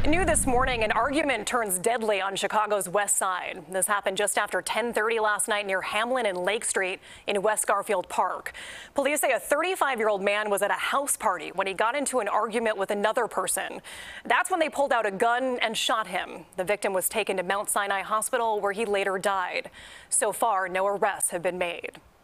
New this morning, an argument turns deadly on Chicago's west side. This happened just after 10:30 last night near Hamlin and Lake Street in West Garfield Park. Police say a 35-year-old man was at a house party when he got into an argument with another person. That's when they pulled out a gun and shot him. The victim was taken to Mount Sinai Hospital, where he later died. So far, no arrests have been made.